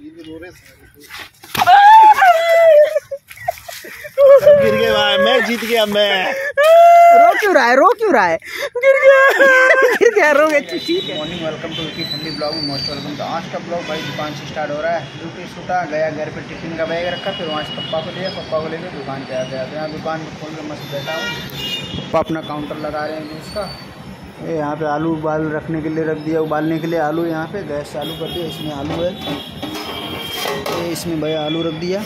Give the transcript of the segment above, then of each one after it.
गिर गए भाई, मैं जीत गया। मैं रो क्यों रहा है गिर गया रो गया। ठीक है। Morning, welcome to Vicky family blog में मोस्ट वेलकम। तो आज का ब्लॉग भाई दुकान से स्टार्ट हो रहा है। ड्यूटी छूटा गया, घर पे टिफिन का बैग रखा, फिर वहाँ से पप्पा को लेकर दुकान पे आ गया। तो यहाँ दुकान को खोल कर मस्त बैठा हूँ। पप्पा अपना काउंटर लगा रहे हैं जूस का। यहाँ पे आलू उबाल रखने के लिए रख दिया, उबालने के लिए आलू। यहाँ पे गैस चालू कर दिया, इसमें आलू है, इसमें भैया आलू रख दिया।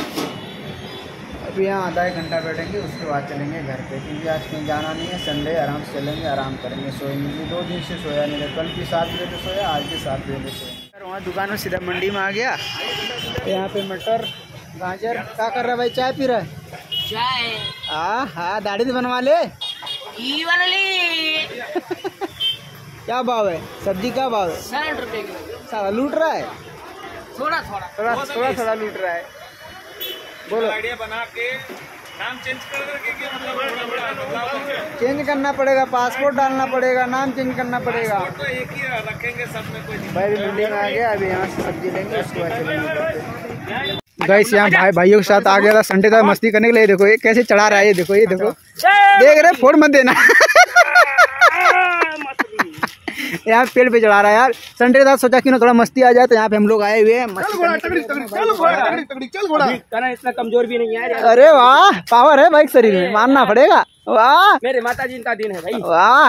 अभी यहाँ आधा एक घंटा बैठेंगे, उसके बाद चलेंगे घर पे, क्योंकि आज कहीं जाना नहीं है। संडे आराम से चलेंगे, आराम करेंगे, सोएंगे। 2 दिन से सोया नहीं था, कल भी 7 बजे से सोया, आज भी 7 बजे से सोया। वहाँ दुकान में सीधा मंडी में आ गया। यहाँ पे मटर गाजर क्या कर रहा है भाई? चाय पी रहा है? चाय। हाँ, दाढ़ी तो बनवा ले। क्या भाव है? सब्जी क्या भाव है? 60 रुपये किलो। सारा लूट रहा है, थोड़ा लूट रहा है। बोलो, आइडिया बना के नाम चेंज चेंज करना पड़ेगा, पासपोर्ट डालना पड़ेगा, नाम चेंज करना पड़ेगा। तो एक ही रखेंगे, सब में कोई भाई मंडी में आ गया। अभी यहाँ से सब्जी लेंगे, उसके बाद चलेंगे। गाइस यहाँ भाइयों के साथ आ गया था संडे का मस्ती करने के लिए। देखो ये कैसे चढ़ा रहा है, ये देखो देख रहे, फोड़ मत देना। यहाँ पेड़ पे चढ़ा रहा है यार। संडे का सोचा कि ना थोड़ा मस्ती आ जाए, तो यहाँ पे हम लोग आए हुए हैं। इतना कमजोर भी नहीं है। अरे वाह, पावर है भाई शरीर में, मानना पड़ेगा। वाह, मेरे माता जी का दिन है भाई। वाह,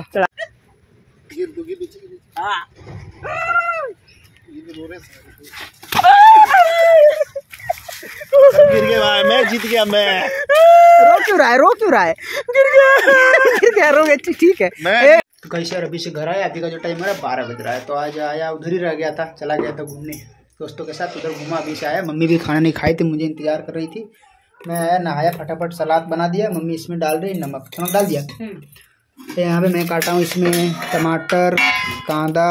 गिर गए भाई, मैं जीत गया। मैं रो क्यों रहा है गिर गया रो गया। ठीक है। तो कैसे यार, अभी से घर आया। अभी का जो टाइम है 12 बज रहा है। तो आज आया, उधर ही रह गया था, चला गया था घूमने दोस्तों के साथ, उधर घूमा। अभी से आया, मम्मी भी खाना नहीं खाई थी, मुझे इंतजार कर रही थी। मैं आया, नहाया, फटाफट सलाद बना दिया। मम्मी इसमें डाल रही नमक डाल दिया। तो यहाँ पे मैं काटा हूँ इसमें टमाटर, कांदा,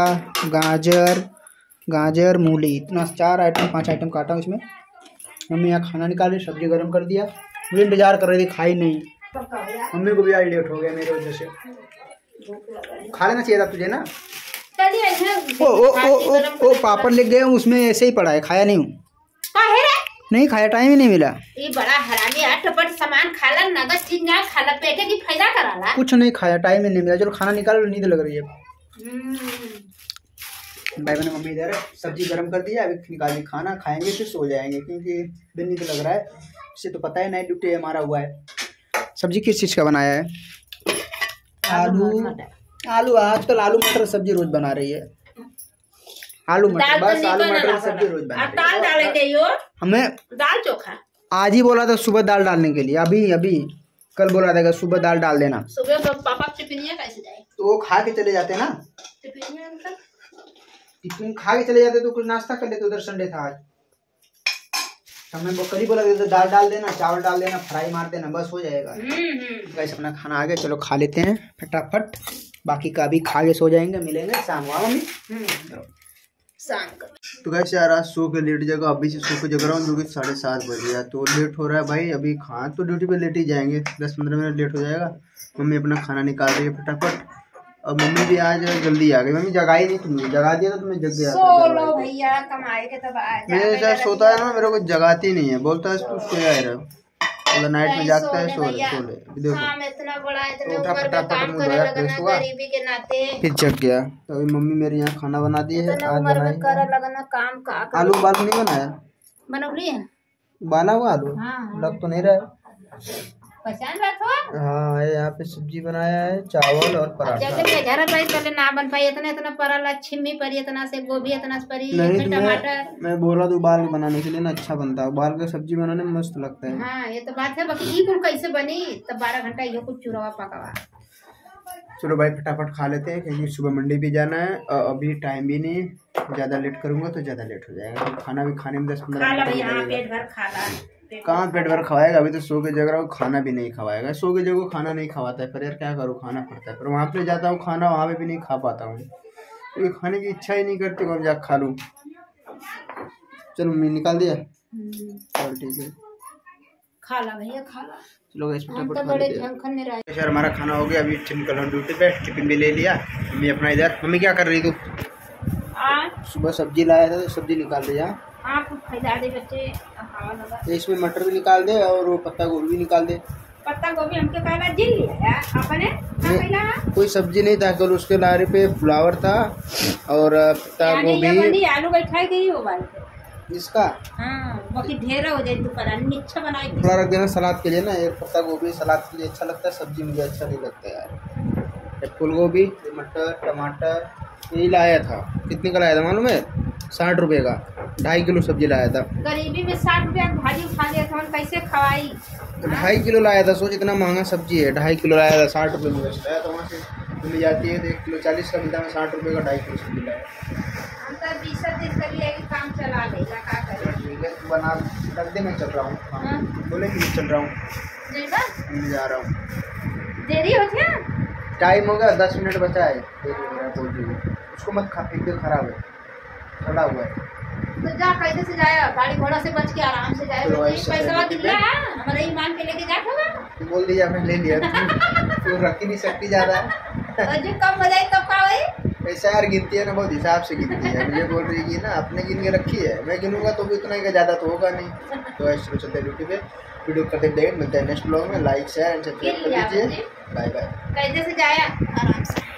गाजर, मूली, इतना 5 आइटम काटा हूँ इसमें। मम्मी यहाँ खाना निकाल रही, सब्जी गर्म कर दिया। मुझे इंतजार कर रही थी, खाई नहीं। मम्मी को भी आज लेट हो गया मेरे वजह से। खा लेना चाहिए था तुझे ना। ओ पापड़ ले गए, उसमें ऐसे ही पड़ा है, खाया नहीं हूँ। नहीं खाया, टाइम ही नहीं मिला। ये बड़ा हरामी है, टपट सामान खाला, नगद चीज ना खाला, पेटे की फायदा कराला। कुछ नहीं खाया, टाइम ही नहीं मिला। चलो खाना निकालो, नींद लग रही है। भाई मैंने मम्मी इधर सब्जी गर्म कर दिया, अभी निकाल दी। खाना खाएंगे फिर सो जाएंगे, क्योंकि दिन नींद लग रहा है। इससे तो पता है नाइट ड्यूटी हमारा हुआ है। सब्जी किस चीज़ का बनाया है? आलू। आजकल आलू मटर सब्जी रोज बना रही है। आलू मटर, बस आलू मटर सब्जी रोज बना रही है। दाल डालेंगे यो, हमें दाल चोखा। आज ही बोला था सुबह दाल डालने के लिए। अभी कल बोला था सुबह दाल डाल देना। सुबह पापा टिफिनिया कैसे जाए? तो वो खा के चले जाते ना, टिफिन खा के चले जाते, तो कुछ नाश्ता कर लेते। उधर संडे था आज। हमने कल ही बोला था दाल डाल देना, चावल डाल देना, फ्राई मार देना, बस हो जाएगा। गाइस अपना खाना आ गया, चलो खा लेते हैं फटाफट। बाकी का भी खा के सो जाएंगे, मिलेंगे शाम को। मम्मी शाम को। तो गाइस यार आज सो के लेट जगह, अभी से सो के जग रहा हूँ, जो कि 7:30 बज गया। तो लेट हो रहा है भाई। अभी खा तो ड्यूटी पे लेट ही जाएंगे, 10-15 मिनट लेट हो जाएगा। मम्मी अपना खाना निकाल रही है फटाफट। और मम्मी भी आज जल्दी आ गई। मम्मी जगाई नहीं, तुमने जगा दिया तो तुम्हें जग गया। सो लो भैया, कमाए के तब आ जा। मेरे साथ सोता है ना, मेरे को जगाती नहीं है, बोलता है तू सोया ही रहो। मतलब नाइट में जागता है, सो ले। देखो इतना बड़ा, इतना उठा, ऊपर का फटाफट काम मुंह करे धोया, लगना, फ्रेश हुआ, गरीबी के नाते फिर जग गया। तो अभी मम्मी मेरे यहाँ खाना बना दी है। आज उम्र में करे बनाई लगना काम का। आलू उबाल नहीं बनाया, बनौली है, उबाला हुआ आलू। हाँ। लग तो नहीं रहा है। पहचान रखो। हाँ, यहाँ पे सब्जी बनाया है, चावल और पराठा। जैसे घर भाई तले ना बन पाई, इतना परला, छिम्मी परी, इतना से गोभी, इतना से परी, नहीं तो टमाटर। मैं बोला तो उबाल के बनाने के लिए ना, अच्छा बनता है। उबाल के सब्जी बनाने में मस्त लगता है। हाँ ये तो बात है। बाकी ये कुल कैसे बनी? तब 12 घंटा ये कुछ चुरावा पकावा। चलो भाई फटाफट खा लेते हैं, क्योंकि सुबह मंडी भी जाना है। अभी टाइम भी नहीं, ज़्यादा लेट करूँगा तो ज़्यादा लेट हो जाएगा। खाना भी खाने में 10-15 मिनट पेट भर खा ला। कहाँ पेट भर खवाएगा? अभी तो सो के जग रहा हूँ, खाना भी नहीं खवाएगा। सो के जगह खाना नहीं खवाता है, पर यार क्या करूँ, खाना पड़ता है। पर वहाँ पे जाता हूँ खाना, वहाँ पे भी नहीं खा पाता हूँ, क्योंकि खाने की इच्छा ही नहीं करती, कब जाकर खा लूँ। चलो मम्मी निकाल दिया, चल ठीक है, खा ला भैया, खा ला। चलो इस हम तो बड़े झंखन में रहे। सर हमारा खाना हो गया। अभी निकल रहा हूँ ड्यूटी पे, टिफिन भी ले लिया। मम्मी अपना इधर। मम्मी क्या कर रही तू? हाँ सुबह सब्जी लाया था तो सब्जी निकाल दे यहाँ। हाँ कुछ फैला दे बच्चे हवा लगा। तो इसमें मटर भी निकाल दे और वो पत्ता गोभी भी निकाल दे। पत्ता गोभी हमके कहला जिल लिया अपने कहला कोई सब्जी नहीं था कल, उसके लारे पे फ्लावर था और पत्ता गोभी। आलू बैठा गई हो भाई इसका हाँ बाकी ढेर हो जाए तो परानी अच्छा बनाई थोड़ा रख देना सलाद के लिए ना। ये पत्ता गोभी सलाद के लिए अच्छा लगता है, सब्जी मुझे अच्छा नहीं लगता यार। फूल गोभी, मटर, टमाटर यही लाया था। कितने का लाया था मालूम है? 60 रुपये का 2.5 किलो सब्जी लाया था। गरीबी में 60 रुपया भाजी उठा लिया था, कैसे खवाई? 2.5 किलो लाया था। सोच इतना महंगा सब्जी है, 2.5 किलो लाया था 60 रुपये में बेचता है। तो वहाँ से मिल जाती है तो 1 किलो 40 का मिलता है। 60 रुपये का 2.5 किलो सब्जी लाया। हम तो 20 दिन कर लिया कि काम चला लेगा का करे। ठीक है बना रख दे, मैं चल रहा हूँ। हाँ। बोले कि चल रहा हूँ, जइबा जा रहा हूँ। देरी होती है टाइम हो गया, 10 मिनट बचा है। देरी हो रहा है बोल रही। उसको मत खा, एकदम खराब है, खड़ा हुआ है। तो जा कैसे से जाया, गाड़ी घोड़ा से बच के आराम से जाए। तो ऐसा पैसा है, दिया हमारे ईमान के लेके जाता होगा। बोल दिया मैं ले लिया। तू रख ही नहीं सकती ज्यादा। और जो कम हो जाए तब का भाई ऐसा यार गिनती है ना, बहुत हिसाब से गिनती है। मुझे बोल रही कि ना अपने गिन के रखी है, मैं गिनूंगा तो भी उतना ही का ज्यादा तो होगा नहीं। तो ऐसे चलते यूट्यूब पे वीडियो करते देख मिलते हैं नेक्स्ट ब्लॉग में। लाइक शेयर एंड सब्सक्राइब कर दीजिए। Bye bye. कैसे से जाया आराम से।